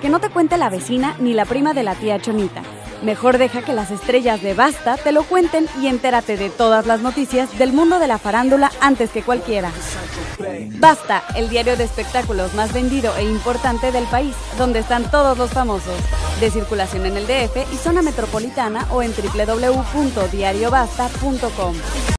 que no te cuente la vecina ni la prima de la tía Chonita. Mejor deja que las estrellas de Basta te lo cuenten y entérate de todas las noticias del mundo de la farándula antes que cualquiera. Basta, el diario de espectáculos más vendido e importante del país, donde están todos los famosos. De circulación en el DF y zona metropolitana o en www.diariobasta.com.